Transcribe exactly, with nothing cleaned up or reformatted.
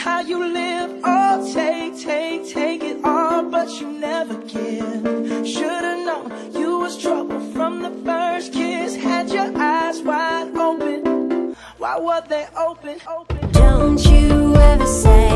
how you live. Oh, take, take, take it all, but you never give. Should've known you was trouble from the first kiss. Had your eyes wide open. Why were they open? Open. Don't you ever say